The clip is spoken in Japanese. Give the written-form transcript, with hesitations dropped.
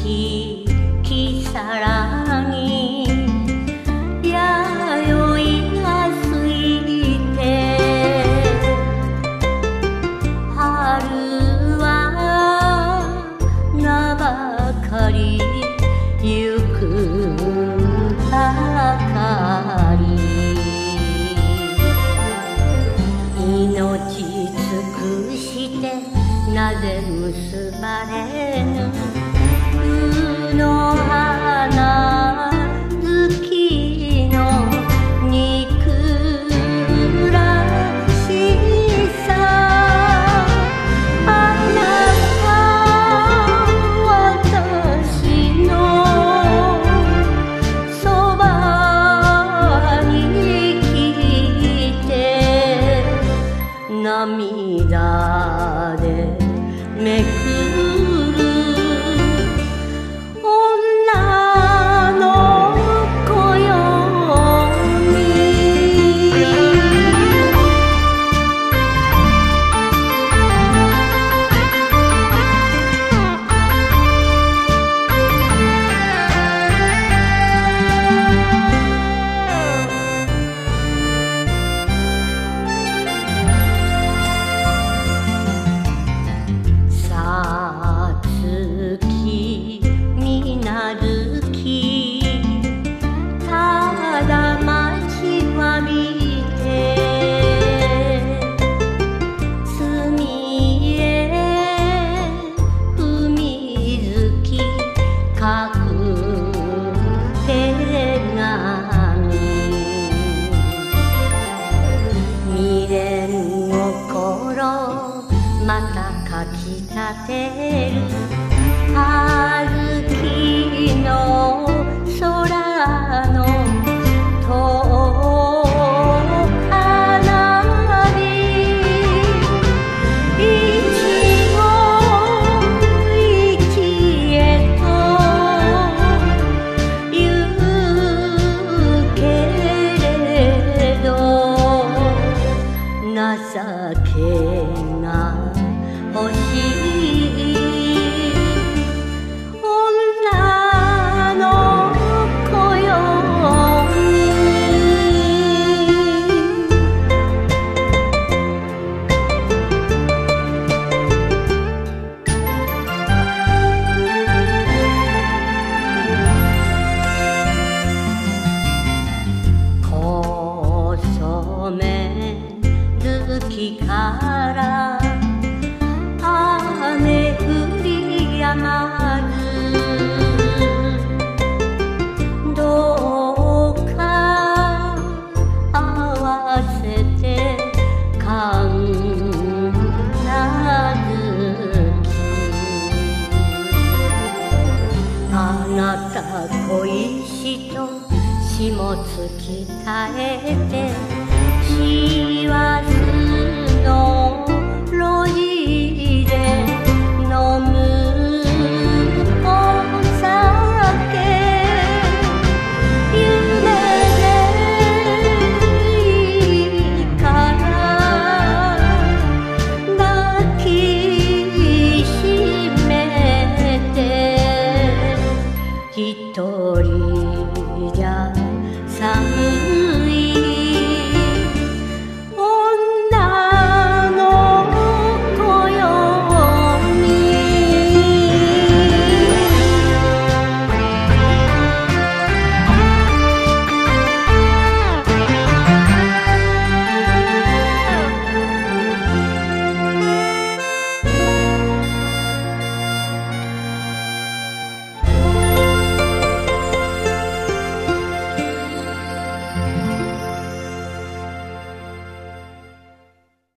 기사랑이 야요이가 스이테 하루와 나바카리 유쿠 바카리命尽くしてなぜ結ばれぬの花好きの憎らしさあなた私のそばに来て涙でめくる女の子よさつきみなるきただ待ちわびてすみへ踏みづき書く手紙未練心またかきたてる春きの空の遠花火一期一会と言うけれど情けが欲しい女の子よ細め月から雨降り止まずどうか合わせてかんなずきあなた恋しと下月耐えて師走の